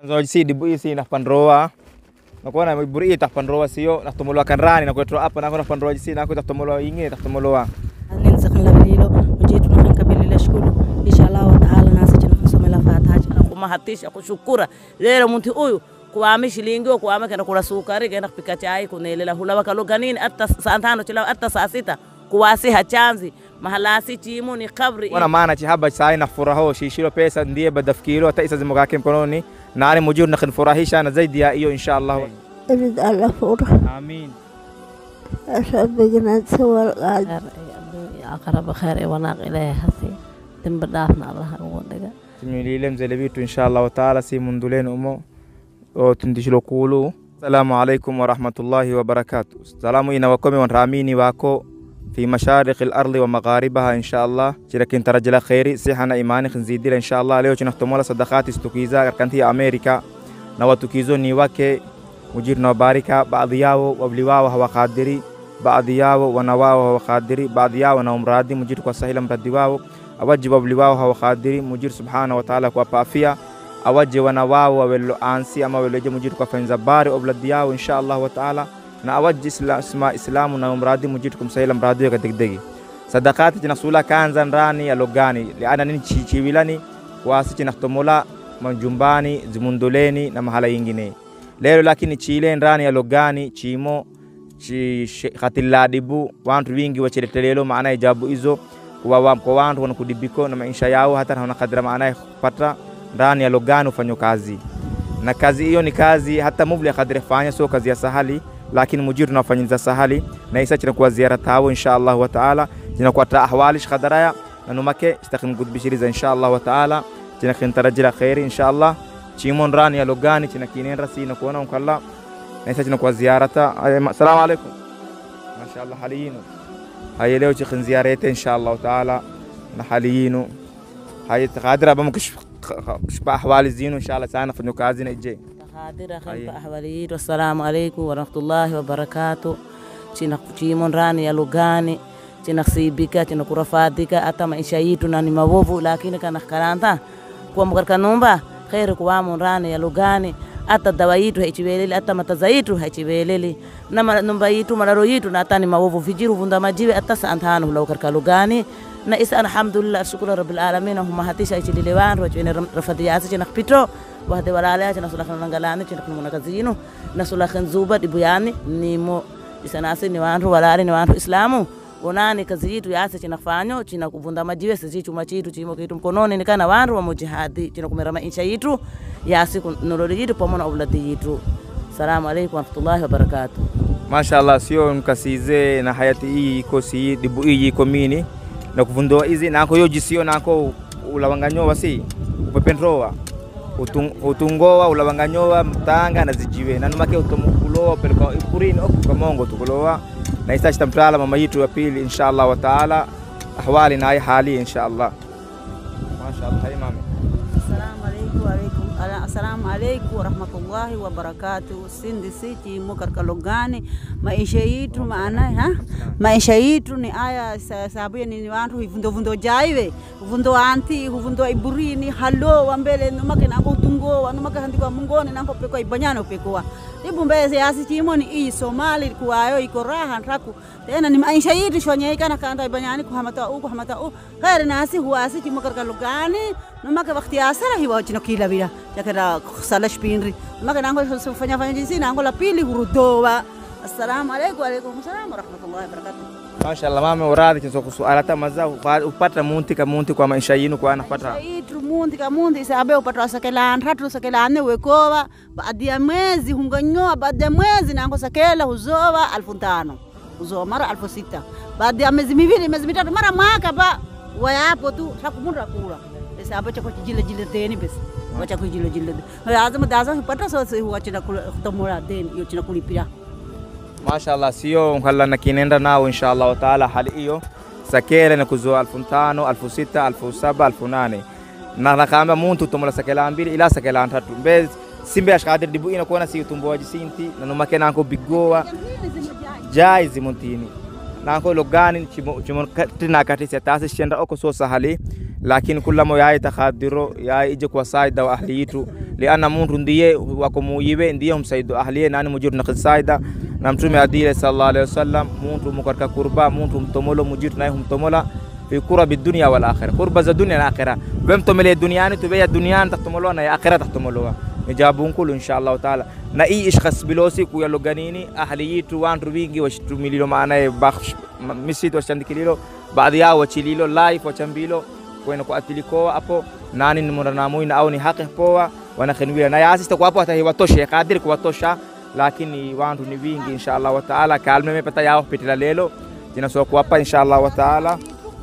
Zoji si dibu isi na pandroa. Nakuona buri ita pandroa sio na tumulwa kanrani na kwetu hapa na pandroa jisi na kwetu tumulwa ingi na tumulwa. Nenza kan lawilo ujitu na kabila shukuru inshallah wa taala nasi tunasoma la fataha na kumahatisha kushukura leo mtu huyu kuame shilingi kuame kana kula sukari kana kupika chai kunelela hula wakaloganini hata saa 5 chila hata saa 6 kuwasi hachanzi mahalasi timu ni kabri wana maana chihaba sai na furaho shishiro pesa ndiye badafikiro hata isa zimogake mkononi na ali mujur na khinfurahisha na zaidi ya hiyo inshallah أريد الله فورا آمين أشهد بجنات سوى الغالب أقرب خير وناق إليه هسي تنبدافنا الله أقول تميليلم زلبيتو إن شاء الله تعالى سي مندولين أمو وتندشلو قولوا السلام عليكم ورحمة الله وبركاته السلام إنا وكم ونراميني واكو في مشارق الأرض ومغاربها إن شاء الله لكن ترجل خيري سيحنا إيماني خنزيدير إن شاء الله ليو نختمولا صدقات استوكيزا كانتي أمريكا نواتوكيزو نيواكي مجير نوباركا بعض ياو وبلواو هوا قادري بعض ياو ونواو هوا قادري بعض ياو نومرادي مجير كوا سهيلا مردواو أوجه وبلواو هوا قادري مجير سبحانه وتعالى كوا بافيا أوجه ونواو وبلو آنسي أما ولجه مجير كوا فنزباري وبلدياو إن شاء الله وتعالى na awaji isma islamu na umradi mujitukum sayla mradi katigdegi sadaqati tinasula kanza ndani ya logani liana nini chiwilani wasi tinahtomola manjumbani zimundoleni na mahala yingine leo lakini chile ndani ya logani chimo khatiladibu wantu wingi wachiletelelo maana ijabu hizo kwa wantu wanakudibiko na maisha yao hata hawana kadra maana kupata ndani ya logani ufanyo kazi na kazi hiyo ni kazi hata mubli ya kadri fanya sio kazi ya sahali lakini mujir tunafanyia sahali na isa tunakuwa ziara tao inshallah wa taala tunakuwa ta ahwali khadaraya na numake istakhim gud bishiriza inshallah wa taala tunakin tarajila khair inshallah chimon rani ya logani tunakinen rasi na kuona ukalla na isa tunakuwa ziarata assalamu alaykum mashallah haliyinu hay leo tukin ziyarete inshallah wa taala na haliyinu hay taqadira bamkish ahwali zinu inshallah sana fanyo kazi na ije قادرة خلف أحوالي والسلام عليكم ورحمة الله وبركاته تينا تيمون راني يلوغاني تينا سيبيكا تينا كرافاتيكا أتما إشايتو ناني موفو لكن كان خكرانتا كوا مكركنومبا خير كوا مون راني يلوغاني أتا دوايتو هيتشبيلي أتا متزايتو هيتشبيلي نما نمبايتو ملارويتو ناتاني موفو فيجيرو فندا ماجيبي أتا سانتانو لو كركالوغاني na isa alhamdulillah shukuru rabbil alamin huma hatisha ichililewan rojene rafadiyasi chena khpito wahde walala chena sula khanangalani chena kununa kazino na sula khanzuba dibuyani nimo isa nasi ni wantu walale ni wantu islamu onani kazi yetu yase chena kfanyo chena kuvunda majiwe sisi chuma chitu chimo kitu mkononi nikana wantu wa mujihadi chena kumerama insha yetu yase kunolori yetu pamoja na uladi yetu salamu alaykum wa rahmatullahi wa barakatuh mashallah sio mkasize na hayati hii iko si dibu hii iko mini na kuvundoa hizi nako yo jisio nako ulawanganyowa si upepenroa utungoa ulawanganyowa mtanga na zijiwe na numake utomukuloa peleka ipurini kwa mongo tukuloa na isa chitamtala mama yitu ya pili inshallah wa taala ahwali na hali inshallah mashallah hay mama Assalamu alaikum warahmatullahi wabarakatuh. Sindi siti mukarkalogani maisha yetu maana maisha yetu ni aya sababu ni wantu vundo jaiwe vundo anti vundo iburini halo wambele numake nango tungo numake handikwa mungone nango peko ibanyano pekoa ibumbeze yasi chimoni i Somali kuayo iko raha ntaku tena ni maisha yetu shonyeka na kanda ibanyani kuhamata khair nasi huasi chimukarkalogani numake wakati asara hiwa chino kila bila yakera salash pinri numake nango fanya jinsi nango la pili hurudowa. Assalamu alaykum wa alaykum assalam wa rahmatullahi wa barakatuh. Mashallah mama uradi kinso sualata mazao upata munti kwa maisha yenu kwa anapata itu munti sababu upata sakela ntratu sakela ane wekowa baada ya mwezi hunganyoa baada ya mwezi nango sakela huzowa 1500 huzowa mara 6000 baada ya miezi miwili miezi mitatu mara mwaka ba wayapo tu takumura kula sababu cha kujile deni basi wacha kujile lazima daza upata sasa huacha kutomora deni hiyo china kulipia. Mashallah sio ngalla na kinenda nao inshallah wa taala hali hiyo sakela na kuzoa 1500 1600 1700 1800 na nakamba muntu tomola sakela 2 ila sakela 3 mbez simbe ashkadir dibu ina kuona si utumbo jisinti na numake nanko bigoa jaizi muntini nanko logani chimo tina katisi tasi shenda oko so sahali lakini kullamo yaay takhadiro yaay ije kwa saida wa ahliyitu lianna muntu ndiye wako muyibe ndiye humsaidu ahliye nani mujiru na khisaida na mtume adile sallallahu alaihi wasallam muntu mukarka kurba muntu mtomolo mujiru naye humtomola في كرة بالدنيا والآخرة قرب ذا الدنيا والآخرة بمتملي الدنيا تبي الدنيا تحتملوها يا آخرة تحتملوها نجابون كل إن شاء الله تعالى نأي إشخاص بلوسي كويا لوجانيني أهليتو وان روبينجي وشتو ميلو معنا بخش مسيت وشتندي كيلو بعد يا وشيليلو لايف وشامبيلو كوينو كأتليكوا أبو ناني نمرناموين أو نحقق بوا وانا خنويا نياسي تقوى هي واتوشة قادر كواتوشة لكن وان روبينجي إن شاء الله تعالى كالمة بتاعه بتلا ليلو جنا سوق وابا إن شاء الله تعالى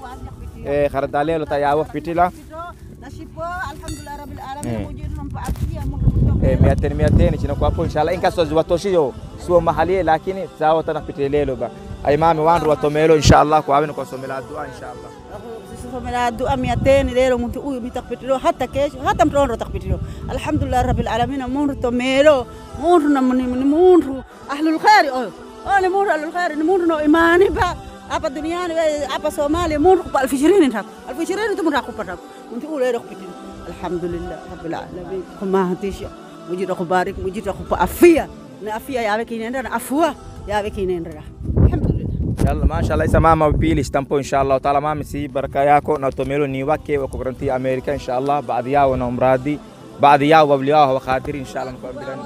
خردالي لو تياو فتيلا نشيبو الحمد لله رب العالمين مجيرهم بعافية 200 chino kwa hapo inshallah inka sozi watoshiyo sio mahali lakini sawa tana pitelelo ba ay mami wandu watomelo inshallah kwa abeni kwa somela dua inshallah somela dua 200 lelo mtu huyu mitakpitilo hata kesho hata mtondo takpitilo alhamdulillah rabbil alamin mundu tomelo mundu na mundu ahlul khair ni mundu ahlul khair ni mundu no imani ba apa duniani apa Somalia mundu kwa 2020 ntak 2020 tu mundu akupata mtu ule rakpitilo alhamdulillah rabbil alamin kuma hatisha mujira kubarik mujira kupa afia na afia yawe kinenda na afua yawe kinenda alhamdulillah yalla mashallah isa mama pili stampo inshallah taala mama si baraka yako na tomelo ni wake wa kuranti Amerika inshallah baadhi yao na umradi baadhi yao wabliao wa khadir inshallah mkwambirani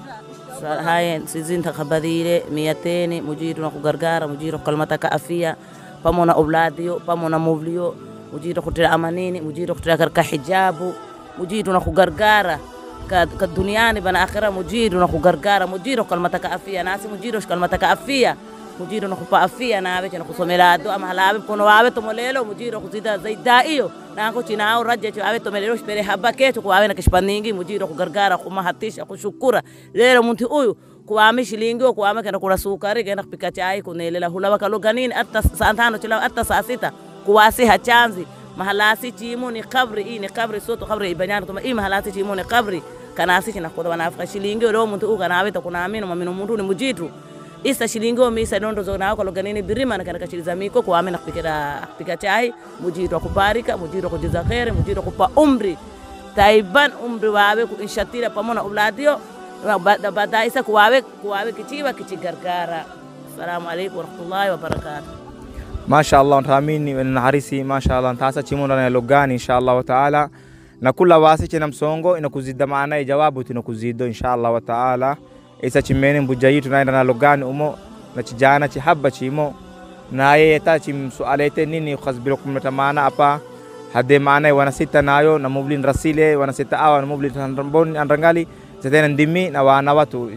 haya sizinta khabadile 200 mujiru na kugargara mujiru kalmataka afia pamona obladio pamona movlio mujiru kutira amanini mujiru kutira karka hijabu mujiru na kugargara ka duniani bana akhira mujiru na kugargara mujiru kalmataka afia nasi mujiru kalmataka afia mujiru na kupa afia na abe na kusomela do ama halabe kono wabe to molelo mujiru kuzida zaida iyo na ko chinao raje cho abe to molelo spere habake to ko abe na kishpaningi mujiru kugargara kuma hatisha kushukura lelo muntu uyu kuame shilingi kuame kana kula sukari kana kupika chai kunelela hulawa kaloganini hata saa 5 chila hata saa 6 kuwasi hachanzi mahalasi chimu ni kabri ni kabri soto kabri ibanyana tuma mahalasi chimu ni kabri kana asisi na koda wanafika shilingi leo muntu uka na aweta kuna amini mamino muntu ni mujitu isa shilingi o misa dondo zo na ko ganini birima na kana kachiliza miko kwa amina kupika chai mujitu akubarika mujitu kujiza khair mujitu kupa umri taiban umri wawe kuishatira pamona uladio baada isa kuwawe kichiwa kichigargara assalamu alaykum wa rahmatullahi wa barakatuh ما شاء الله نتاميني ونحرسي ما شاء الله نتاسا تشيمونا لوغاني إن شاء الله وتعالى نكل واسي نمسونغو إنكوزيد معنا جوابو تنكوزيدو إن شاء الله وتعالى إسا تشيمين بجايتو ناينا لوغاني أمو نتجانا تحبا تشيمو نايتا تشيم سؤاليتي نيني خزبيركم نتمانا أبا هدي معنا ونسيتا نايو نموبلين رسيلي ونسيتا آوا نموبلين تنرمبون أنرنغالي ستين ندمي نوانا واتو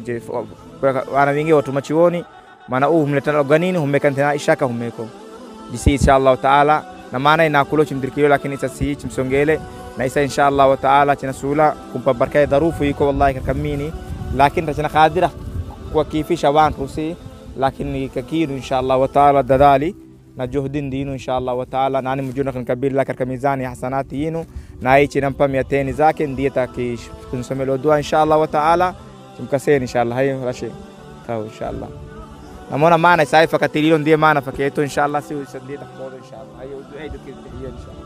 وانا وينجي واتو مچيوني mana humleta loganini humekantena ishaka humeko jisi inshallah taala na maana inakulo chimdirkiyo lakini sasa chimsongele na isa inshallah taala chinasula kumpa baraka dharufu iko wallahi kakamini lakini tachana qadira kwa kifisha wantu si lakini kakiru inshallah taala dadali na juhdin dinu inshallah taala nani mujuna kan kabir la karka mizani hasanati yinu na hichi nampa 200 zake ndiye takinsomelo dua inshallah taala chimkaseni inshallah hayo rashi tao inshallah namona maana sai fakatililo ndiye maana faketo inshallah si usadie takodo inshallah hayo duaido kidhiya inshallah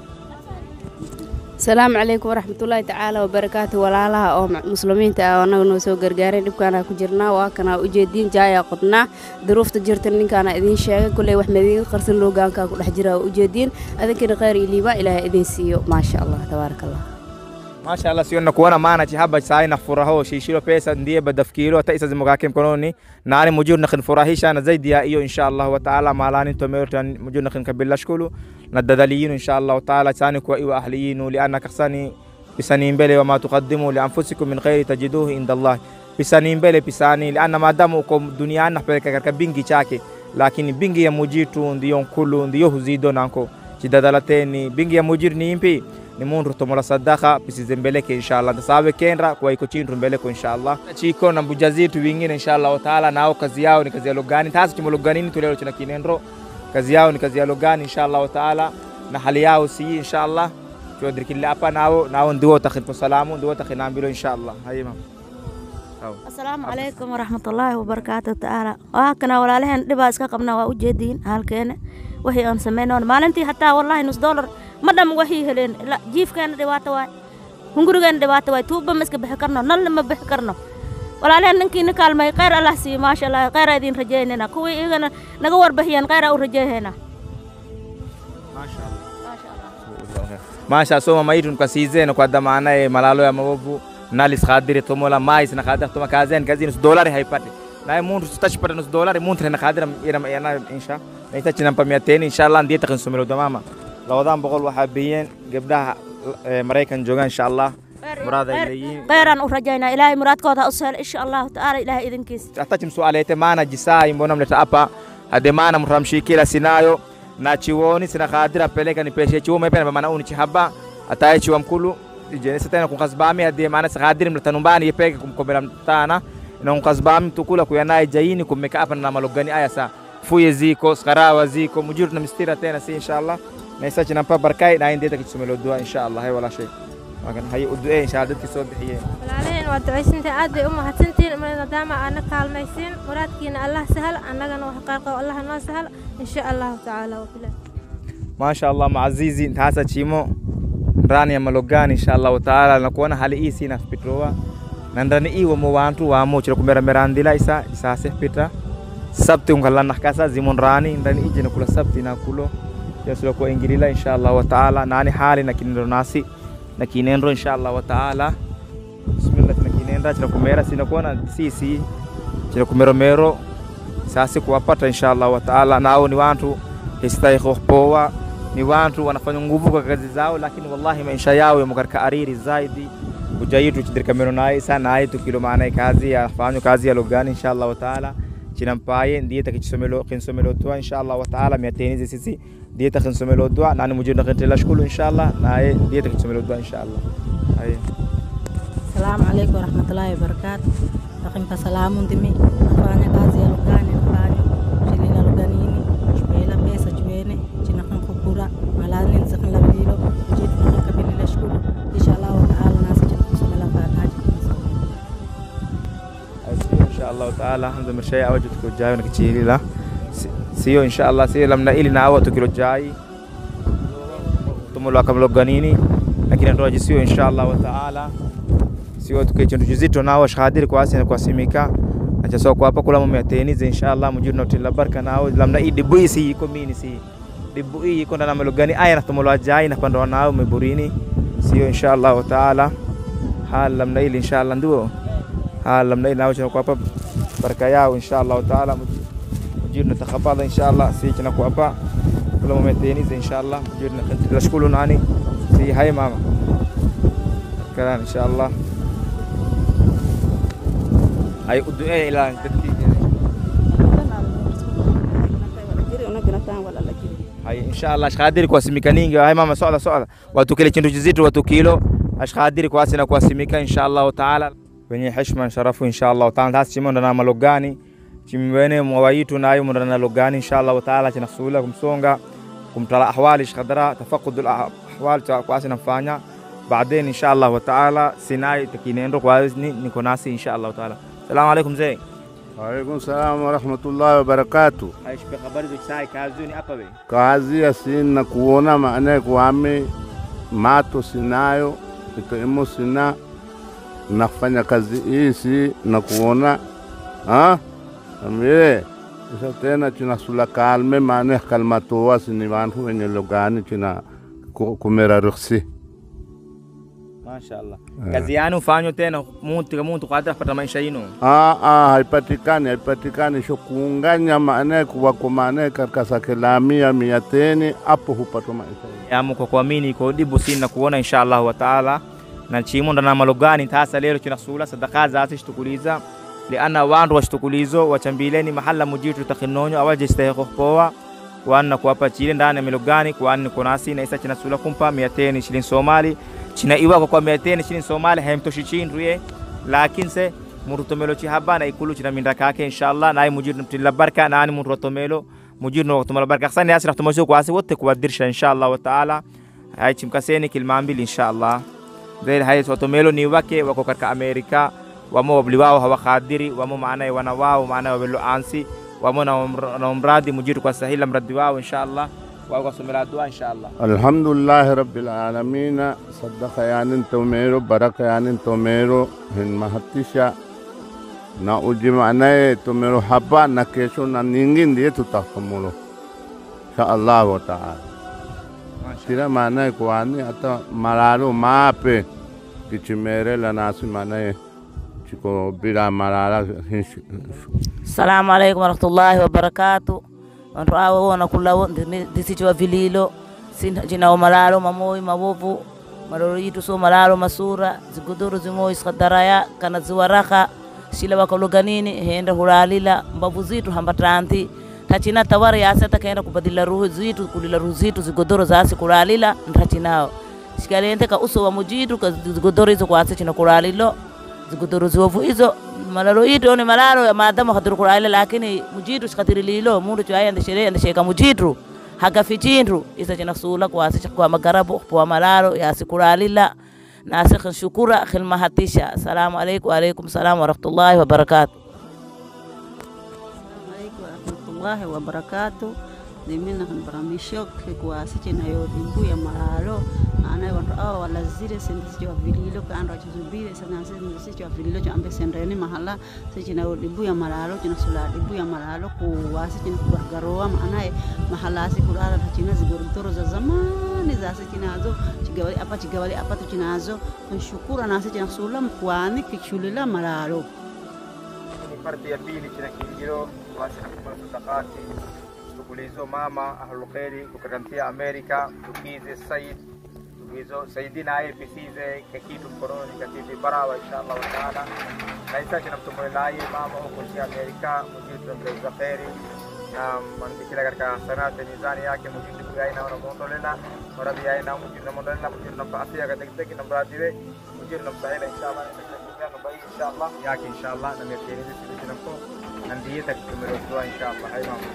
السلام عليكم ورحمة الله تعالى وبركاته ولا أو مسلمين تأنا نوسو جرجارين دبكنا كجرنا وكنا وجدين جاية قطنا ظروف تجرتني كان إذن شيء كل واحد مدين خرسن لوجان كل حجرة وجدين أذكر غير اللي بقى إلى إذن سيو ما شاء الله تبارك الله ما شاء الله سيونا كونا معنا تحب ساي نفرهو شيشيلو بيسا نديه بدفكيلو تأسيس مقاكم كونوني ناري موجود نخن فرهيش أنا زي ديائيو إن شاء الله وتعالى مالاني توميرتان موجود نخن كبير شكولو ندداليين إن شاء الله وتعالى ساني كوائي وأهليين لأنك كساني بسانين بلي وما تقدموا لأنفسكم من خير تجدوه عند الله بسانين بلي بساني لأن ما دامكم دنيا نحبلك كبينجي شاكي لكن بينجي يا موجيتو ndiyon kulu ndiyo huzido nanko chidadalateni bingi ya mujir ni impi ni mundu tomola sadaka pisizembeleke inshallah tasabe kendra kwa iko chindu mbeleko inshallah chiko na mbujazitu wingine inshallah taala nao kazi yao ni kazi ya logani tazi chimologanini tulelo china kinendro kazi yao ni kazi ya logani inshallah taala na hali yao si inshallah tuadirikilla hapa nao ndio takhifu salamu ndio takhinambilo inshallah hayema السلام عليكم ورحمة الله وبركاته تعالى وهكنا ولا لهن دباس كقبنا وأوجدين هالكين وهي أن سمينون ما لنتي حتى والله $1 ما دام وهي هلين لا جيف كان دواتوا hungurigan dhibaato way tuuba ma iska bixi karno nalna ma bixi karno walaalaheen ninkiina kaalmay khayr allah siiyo maasha allah khayr idin rajaynayna kuwii igana naga warbixiyeen khayr u rajaynayna maasha soma maitun kasizena kwa dhamana malalo ya mabovu nalis khadiri tomola mais na khadira toma kazen kazini $1 haipati na muntu tutashipata $1 muntu na khadira yana insha na itachina pa 200 inshallah ndiye takinsomelo damama lawadan boqol waxa biyen gabdhaha maraykan joogan inshallah murad ilayeen khayran u rajayna ilaahay muradkooda u sahal inshallah taala ilaahay idinkiis atachim su'alayte maana jisai mbona mleta hapa hade maana mramshikila sinayo na chiwoni sina khadira peleka ni peshe chiwome pena maana uni chihaba ataye chiwa mkulu jenesa tena kukazbami hadi maana khadira mletanumbani yepeke kumkomela mtana na kukazbami tukula kuyanaye jaini kumeka hapa na malogani aya sa fuye ziko skarawa ziko mujiru na mistira tena si inshallah na isachi na pa barkai na indeta kisomelo dua inshallah hay wala shay wakan hay udue inshallah dadki soo bixiye walaaleen waa ducaysinta aad bay u mahadsantiin maadaama aan kaalmaysin muradkiina Allah sahal annagana wax qaarqo Allah noo sahal insha Allah taala wa billah ma sha Allah maazizi ntasa chimo ndani ya malogani insha Allah taala na kuona hali hii sina fitrowa na ndani iwo mo wantu wa mo chira kumera merandila isa sepita sabti ungalana kasa zimon rani ndani ije na kula sabti na kulo yasula ko ingilila insha Allah taala nani hali na kinendo nasi na kinendo insha Allah taala bismillah na kinenda chira kumera sina kuona sisi chira kumeromero sasa kuwapata insha Allah taala nao ni watu histahiki poa ni watu wanafanya nguvu kwa kazi zao lakini wallahi maisha yao yamekarika ariri zaidi kujayitu chidirika mero naye sana aitu kilo maana kazi afanye kazi ya lugani insha Allah taala chinampaye ndiye takisomelo kinsomelo dua insha Allah taala 200 sisi ndiye takinsomelo dua nani mujinda kintela shukuru insha Allah naye ndiye takisomelo dua insha Allah ay Assalamu alaykum warahmatullahi wabarakatuh nakinta salamu ndimi nafanya kazi ya lugani nafanya chilina luganini chibela pesa chwene chinakan kubura malani nsakan labilo jitu nakabili shukuru insha Allah taala nasi chinakusomela fataji insha Allah taala hamza mashai awajud ko jayo nakichilila sio insha Allah sio lamna ili na awa tukilo jai tumolo akamloganini lakini ndo ajisio insha Allah taala sio tukichindu jizito nao shahadiri kwa asina kwa simika acha sio kwa hapa kula mu 200 insha Allah mujiru na tilla baraka nao lamna idi buisi iko mini si dibu iko ndana malogani aya na tumolo ajai na pando nao meburini sio insha Allah taala hal lamna ili insha Allah ndio hal lamna ili nao kwa hapa baraka yao insha Allah taala mujiru na takabala insha Allah si china kwa hapa kula mu 200 insha Allah mujiru na tunashukuru nani si hai mama كلام إن شاء الله أي أدعي إلى هاي إن شاء الله أشخادير كواسميكا نينجي هاي ماما سؤال واتوكيلي تشندو جزيتو واتوكيلو أشخادير كواسنا كواسميكا إن شاء الله تعالى بني حشمة شرفوا إن شاء الله تعالى تاس شيمون دنا ملوغاني شيمونه موايتو نايو مدنا لوغاني إن شاء الله تعالى تنخسولا كمسونغا كمتلا أحوال خضراء تفقد الأحوال كواسنا فانيا بعدين إن شاء الله تعالى سيناي تكينينرو كوازني نكوناسي إن شاء الله تعالى السلام عليكم زي وعليكم السلام ورحمة الله وبركاته هايش بخبر زي ساي كازوني أبا بي kazi sina kuona maana kuame mato sinayo itoemo sina nafanya kazi hii na kuona amire isa tena tunasula kalme maana kalmato wasini wantu wenye lugani tuna kumera ruksi ما شاء الله kazi yanu fanyo tena muntu kadra pata maisha yinu haipatikani sho kuunganya maana kwa maana katika sakelamia 200 hapo hupata maisha yamu kwa kuamini kwa dibu sina kuona insha Allah wa taala na chimo ndana malogani tasa leo tunasula sadaka za ashtukuliza liana wandu washtukulizo wachambileni mahalla mujitu takhinonyo awaje istahiqo poa wana kuwapa chile ndani malogani kwa nini kunasi na isa tunasula kumpa 200 shilling Somali china iwa kwa 200 shilling Somali haimtoshi chinruye lakini se murutomelo chihaba na ikulu china mindaka yake inshallah na mujiru mtilla baraka na ani murutomelo mujiru no tumala baraka sana yasira tumozo kwa asi wote kuwadirsha inshallah wa taala hai chimkaseni kilma mbili inshallah zaid hai tutomelo ni wake wako katika Amerika wamo wabliwao hawa khadiri wamo maana wana wao maana wabelo ansi wamo na umradi mujiru kwa sahila mradi wao inshallah وأقسم بالله الدعاء إن شاء الله. الحمد لله رب العالمين صدق يعني توميرو بركة يعني توميرو هن مهتشا na ujimanae tumero haba na kesho na ningin dia tutakamulu insya Allah wa ta'ala. Sira manae kuani ata malalu mape kichimere la nasi manae chiko bila malala. Assalamualaikum warahmatullahi wabarakatuh. Wantu awo wana kula disichwa vililo jina malalo mamoi mabovu malolo yitu so malalo masura ziguduru zimoi skadaraya kana ziwaraka sila wakologanini henda hulalila mbavu zitu hambatranti tachina tawari asata kaenda kubadila ruhu zitu kulila ruhu zitu zigodoro zaasi kulalila ntachinao shikalente ka uso wa mujitu ka zigodoro hizo kwa asi china kulalilo zigodoro ziwovu hizo malalo yitu ni malalo ya maadamu khaduru kulalila lakini mujitu shikatiri lilo mundu chuaya ndesheka mujitu hagafichindu isa china sula kwa asi kwa magarabu kwa malalo ya asi kulalila ناسخ شكورا خلما هاتيشا. السلام عليكم وعليكم السلام ورحمة الله وبركاته. السلام عليكم ورحمة الله وبركاته. Dimina kan baramisho kwa sisi na yote mbuya malalo ana wantu awa wala zile sisi sio vililo kan racha zubire sana sisi sio vililo cho ambe sendeni mahala sisi na yote mbuya malalo tuna sula mbuya malalo kwa sisi ni kugargaroa maana mahala sisi kulala tachina zigorotoro za zamani za sisi nazo chigawali apa tuchinazo tunashukuru na sisi na sula mkwani kishulila malalo ni parti ya pili kina kijiro wasina kwa sadaqati tukulizo mama ahlul khairi kukarantia Amerika tukize Said tukizo Saidina APCze kitu mkononi katibi barawa inshallah wa taala na isa tunamtumulai mama huko Amerika mjitu mreza khairi na mandikila katika sanata mizani yake mjitu yaina na mondolela marabi yaina mjitu na mondolela mjitu na afya katika namradiwe mjitu na msahila inshallah na bai inshallah yake inshallah na mteni sisi tunamko nandiye taktumelo inshallah hay mama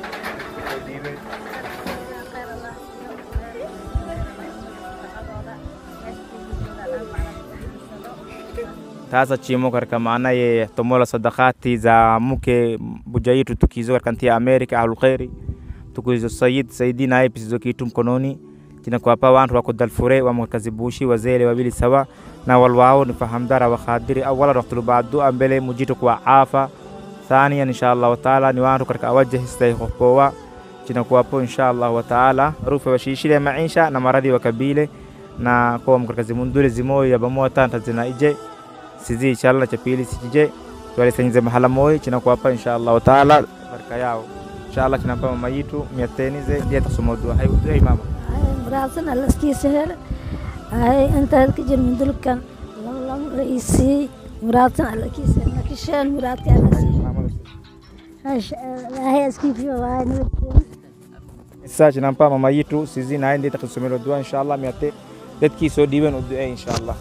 Tasa chimo katika maana ye tomola sadakati za mke bujaitu tukizo katika ntia Amerika ahlul khairi tukizo Saidina epizo kitu mkononi kina kwa hapa wantu wako dalfure wa mkazibushi wazele wabili sawa na walwao ni fahamdara wa khadiri awala rahtulu baadu ambele mujitu kwa afa ثانيا إن شاء الله وتعالى نوانو كرك أوجه استيقظوا جنا كوابو إن شاء الله وتعالى روفة وشيشيلة معيشة نمردي وكبيلة na kwa mkarakazi mundule zimo ya bamoa tanta zina ije sizi inshallah chapili sije tuwale senyize mahala moyo china kwa hapa inshallah wa taala baraka yao inshallah china pa mama yitu miatenize dia tasomo dua hayo dua mama مراسن الله سكي سهر هاي أنت كجر من دلكن الله رئيسي مراسن الله كي سهر كشان مرات يا ناس هاي اسكي في واي sasa nampa mama yitu sizi na ndiye takusomelo dua inshallah miate detki so diwen dua inshallah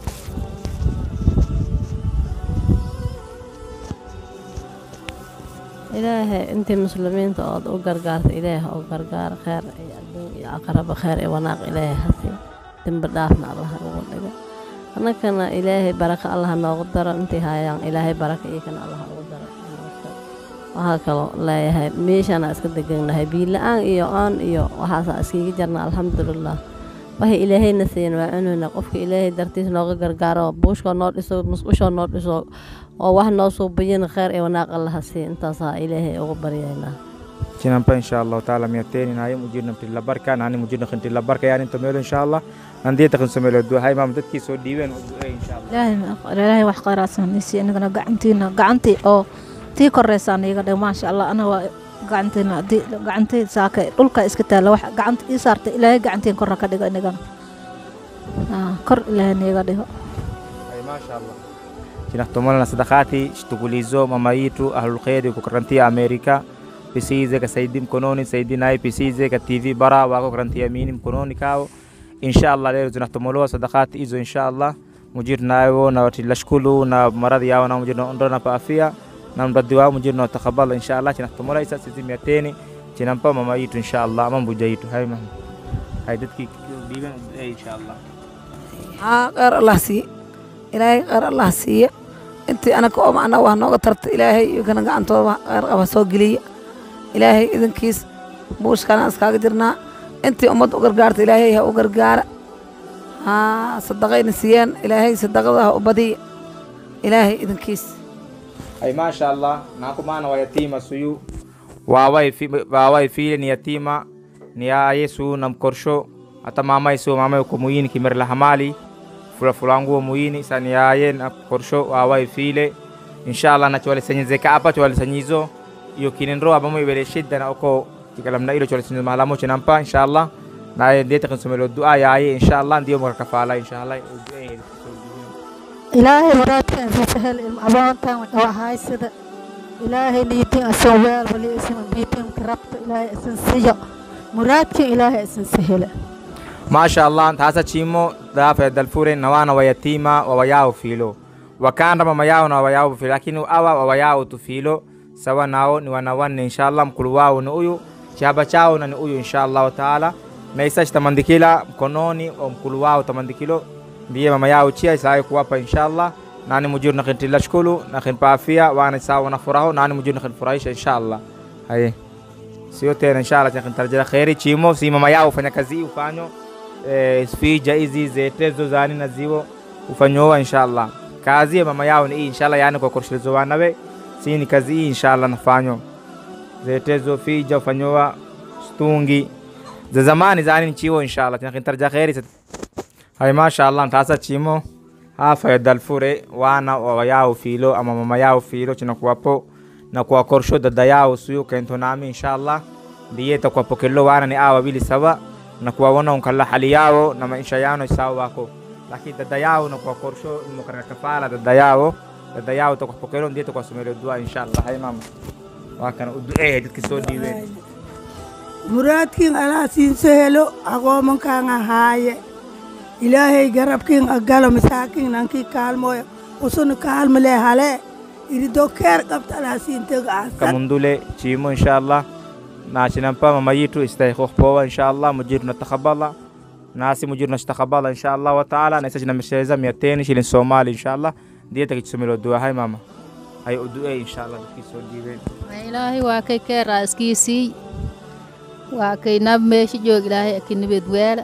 إلهي أنت مسلمين تقعد وقرقار إله وقرقار خير يا أقرب خير وناق إلهي حسي تنبدافنا الله وقدر أنا كان إلهي بركة الله نقدر أنت هاي إلهي بركة إيكن الله وقدر وهكذا لا يهاي ميش أنا أسكت دقنا هاي بيلا إيوان إيو وحاسة أسكي جرنا الحمد لله وهي إلهي نسين وعنو نقفك إلهي درتيس نوغ قرقارو بوشكو نوت إسو مسقوشو نوت إسو وواحد نوصو بيين خير وناق الله حسي انتصى إلهي وغبرينا Cinampa inshallah taala miateni na yemu mujirna mpila barka na ani mujirna khintila barka yani tomelo inshallah nandiye takun somelo dua hay mam dadki soo diiwen inshallah ilaahay wax qarasan isi inagana gacantii oo tii koreysaan iga dhig ma sha Allah ana waa gacantay saaka dhulka iska taala wax gacanta ii saartay ilaahay gacantiin kor ka dhigo inagana kor ilaahay iga dhigo ay ma sha Allah cinahtomana sadaqati shtugulizo mama yitu ahlul khair ku karantia Amerika pisize ka saidi mkononi saidi naye pisize ka TV bara wako karantia yamini mkononi kao inshallah leo tunahtomoloa sadaqati hizo inshallah mujir nayo na watilashkulu na maradhi yao na mujir ondona pa afia na mradi wao mujir na takabala inshallah tunahtomola isa sisi 200 cinampa mama yitu inshallah mambo jaitu hay mama haydadki diban inshallah qar Allah si ilaahay qar Allah si intii ana ko ma ana waa nooga tarta ilaahay iyo kana gacantooda qar qaba soo galiya ilaahay idinkiis buushkana iskaga jirnaa أنت أمد أقرقارت إلهي ها أقرقار صدقين سيان إلهي صدقها أبدي إلهي إذن كيس أي ما شاء الله ناكو معنا ويتيمة سيو واواي في ni yatima ni Yesu na mkorsho hata mama Yesu mama yuko muini kimerla hamali fulangu muini sani yaye na korsho wawaai file inshallah na chwale senyezeka hapa chwale senyizo iyo kinendro abamu ibere shida na uko kikalamna ilo chwale senyizo mahalamo chinampa inshallah na ndiye takunsomelo dua yaye inshallah ndiyo mkafala inshallah إلهي مراتك سهل الأبانتا وهاي سد إلهي نيتين أسوال ولي اسم بيتين كربت إلهي اسم سيا مراتك إلهي اسم سهل ما شاء الله تاسا تشيمو دافع دالفورين نوانا ويتيما ووياو فيلو وكان رما مياو وياو فيلو لكنه أوا وياو تفيلو سوا ناو نوانوان إن شاء الله مكلواو نؤيو شابا چاو نؤيو إن شاء الله تعالى نيساش تمندكيلا مكونوني ومكلواو تمندكيلو ndiye mama yao chia isaye kuwapa inshallah nani mujur na khintila shukulu na khinpa afia wana sawa na furaho nani mujur na khinfurahisha inshallah haye sio tena inshallah takintarajia khairi chimo si mama yao ufanya kazi ufanyo sfija hizi zetezo zani na ziwo ufanyoa inshallah kazi ya mama yao ni inshallah yani kwa kurshilizo wanawe si ni kazi inshallah nafanyo zetezo fija ufanyoa stungi za zamani zani nchiwo inshallah takintarajia khairi هاي ما شاء الله نتاسا تشيمو هافا يدالفوري وانا وياو فيلو اما ماما ياو فيلو چنكوابو نكوا كورشو دداياو سيو كنتو نامي ان شاء الله ديتا كوابو كيلو وانا ني آوا بيلي سوا نكوا وانا ونكالا حالياو نما انشايانو يساو واكو لكن دداياو نكوا كورشو مكرنا كفالة دداياو تكوابو كيلو ديتا كوا سميلو الدواء ان شاء الله هاي ماما واكنا ادعي جدك سو ديوين مراتكين على سين سهلو اقو من كان هاي إلهي جربكين أقل مساكين نانكي كالمو وصون كالم له هلا يريدو كير قبت على سين تقعد كمندولة تيمو إن شاء الله ناشي نمبا مميتو استيخوخ بوا إن شاء الله مجير نتخبلا ناسي مجير نشتخبلا إن شاء الله وتعالى نسجنا مشيزة 200 شيلين سومالي إن شاء الله ديتك تسميلو الدعاء هاي ماما هاي الدعاء إن شاء الله في سول ديبين إلهي واكي كير اسكيسي واكي نبمشي جوج إلهي أكين بدوير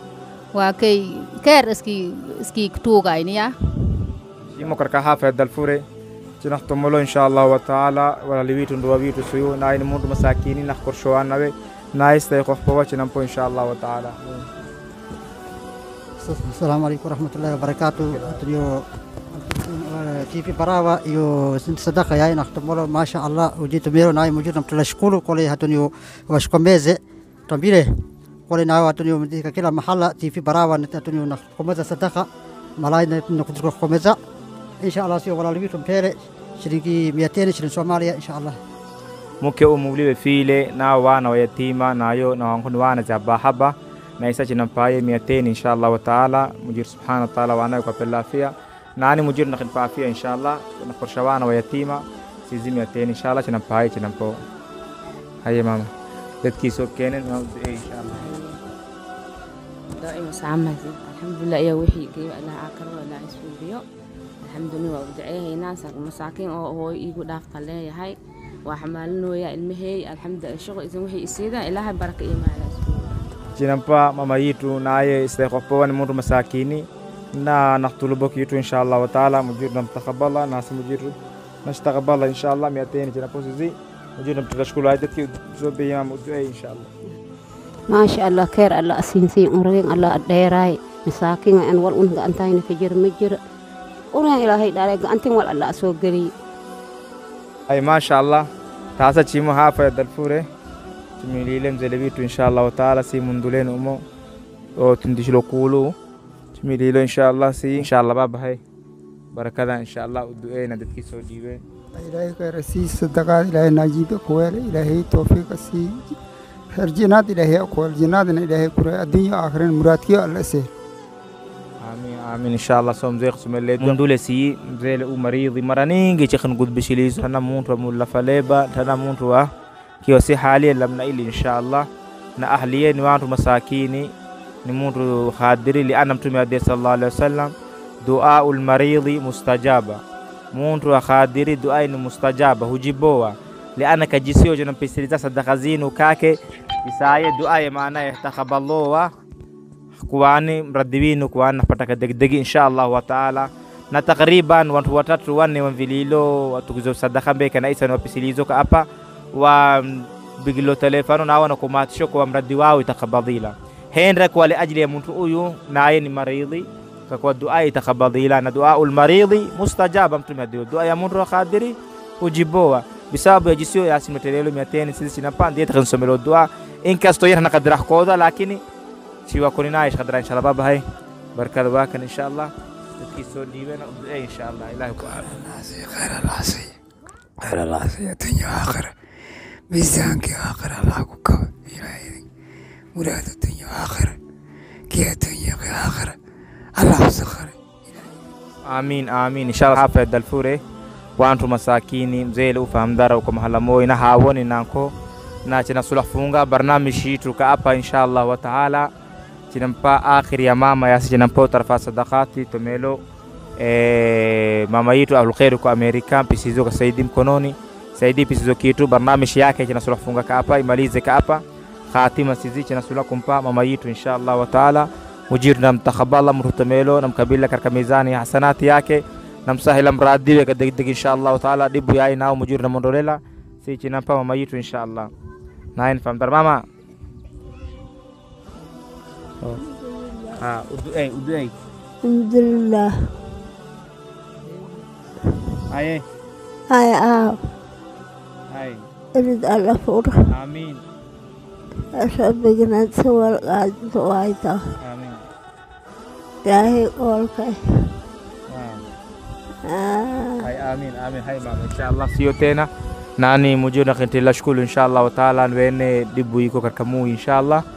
وكي كير اسكي كتوغا ينيا يمو كركا حافظ دالفوري تنختمولو ان شاء الله وتعالى ولا لويتو ندوابيتو سيو ناين موند مساكيني نخكر شوان نبي نايس تيخوف بواتي نمبو ان شاء الله وتعالى السلام عليكم ورحمة الله وبركاته يو تيفي براوة يو صدقة ياي نختمولو ما شاء الله وجيتو ميرو ناي موجود نمتلاشكولو كولي هاتون يو واشكوميزي تنبيلي قولي ناو أتونيو من ديك كلا محلة تيفي براوة نتأتونيو نخمزة صدقة ملاي نقدر خمزة إن شاء الله سيو ولا لبيتم تيري شريكي 200 شرين سوماليا إن شاء الله ممكن أمولي فيلي ناو وانا ويتيما نايو ناو هنكون وانا زبا حبا نايسا جنباي 200 إن شاء الله وتعالى مجير سبحانه وتعالى وانا يقبل الله فيها ناني مجير نخن فيها إن شاء الله نخور شوانا ويتيما سيزي 200 إن شاء الله جنباي جنبو هاي ماما تدكي سوب كينن إن شاء الله دائما سعمة الحمد لله يا وحي كي لا عقر ولا يسوي بيو الحمد لله ودعيه ناس مساكين هو يقول دافق الله هاي وحملنا يا المهي الحمد لله الشغل إذا وحي يسيدا إله بركة إيمان جنبا ماما يتو ناي استيقظوا نمر مساكيني نا نختلبك يتو إن شاء الله وتعالى مجير نتقبل ناس مجير نشتغل إن شاء الله 200 جنبا زي مجير نتشكل عيدتي زوبي يوم ودعي إن شاء الله ما شاء الله خير الله أسينسين أورين الله الديراي مساكين أن والأنك أنتين فجر مجر أورين إلهي دارك أنتين والله أسوقري أي ما شاء الله تاسا تشيمو هافا دالفوري تميلي لهم زلبيتو إن شاء الله وتعالى سي مندولين أمو أو تندشلو كولو تميلي له إن شاء الله سي إن شاء الله بابا هاي بركة إن شاء الله ودعي ندتكي سوديوين إلهي خير سي صدقات إلهي نجيب كويل إلهي توفيق سي هر جنات إلهي أقوال جناتنا إلهي كرة الدنيا آخرين مراتكي الله سير آمين آمين إن شاء الله سوم زي خسم اللي مندولة سي زي مريض مرانينجي تخن قد بشيليز هنا مونتو مولفة ليبا هنا مونتو كيو سي حاليا لمنا إلي إن شاء الله نا أهلية نوانتو مساكيني نمونتو خادري لأن نمتمي أدي صلى الله عليه وسلم دعاء المريض مستجابة مونتو خادري دعاء مستجابة هجيبوا لأنك جسيو جنب بيسريزا صدق زينو كاكي isaye duaye maana taqabballowa kuwani mradibinu kuwani napataka degdegi insha Allah wa taala na takriban watu watatu wanne wanvililo watukuzo sadaka mbeka na isa wapisilizo ka hapa wa bigilo telefono na wana kumatisho kwa mradi wao itakabadila hendra kwa ajili ya mtu huyu naye ni maridhi kwa dua itakabadila na dua ulmaridhi mustajaba mtu madiyo dua ya mtu khadiri ujiboa bisababu ya jisio ya simetelelo 200 sisi na pande yatansomelo dua inkasto yana kadra koda lakini siwa kunina ish kadra inshallah baba hai baraka wakan inshallah تكيسو ديونا إن شاء الله إلهي خير العصي خير العصي الدنيا آخر ميزانك آخر الله كوكا إلهي مراد الدنيا آخر كي الدنيا آخر الله سخر آمين آمين إن شاء الله حافظ دلفوري وانتم مساكيني مزيل وفهم دارا وكم هلموي نهاوني نانكو ناچنا صلح فونغا برنامج شيتو كأبا إن شاء الله وتعالى chinampa akhir ya mama yasi chinampa tarafa sadaqati tumelo mama yetu ahlul khair kwa Amerika pisizo kwa Saidi mkononi Saidi pisizo kitu barnamish yake chinasula funga hapa imalize hapa khatima sizi chinasula kumpa mama yetu inshallah wa taala mujirna mtakabala mrutamelo na mkabila katika mizani ya hasanati yake na msahila mradiwe kadegdeg inshallah wa taala dibu yai nao mujirna mondolela si chinampa mama yetu inshallah nain famdar mama udai alhamdulillah aye irid alla fur amin asabigna sawal qaad waayta amin yahay olkay hay amin amin hay mama inshallah sio tena nani mujuna khintila shukuru inshallah wa taala wene dibu iko karkamu inshallah